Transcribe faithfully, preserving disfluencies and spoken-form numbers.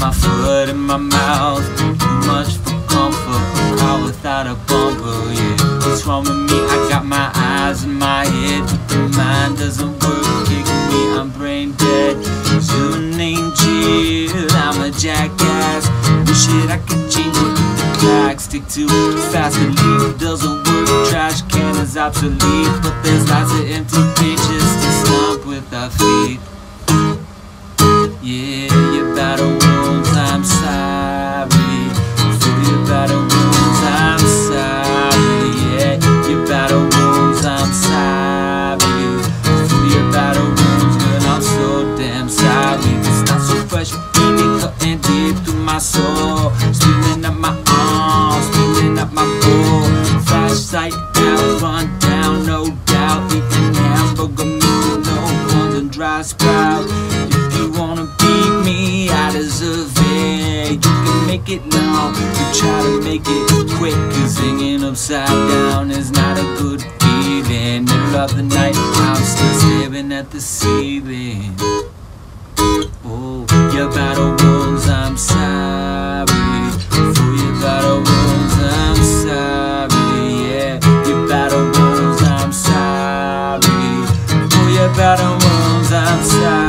my foot in my mouth. Too much for comfort, a car without a bumper, yeah. What's wrong with me? I got my eyes in my head, but the mind doesn't work. Kicking me, I'm brain dead. Soon ain't chill, I'm a jackass. Wish it I could change it. Back, stick to fast and leave doesn't work. Trash can is obsolete, but there's lots of empty pages to stomp with our feet. Yeah, your battle wounds, I'm sorry. For your battle wounds, I'm sorry. Yeah, your battle wounds, I'm sorry. For your battle wounds, girl, I'm so damn sorry. It's not so fresh, feeling cutting deep through my soul. Spinning up my arms, spinning up my bowl. Flashlight out, run down, no doubt. Eating hamburger meal, no ones and dry sprout. If you wanna beat me, I deserve it. You can make it long, you try to make it quick. Cause hanging upside down is not a good feeling. Middle of the night, I'm still staring at the ceiling. Oh, your battle wounds, I'm sorry. For your battle wounds, I'm sorry. Yeah, your battle wounds, I'm sorry. For your battle wounds, I'm sorry.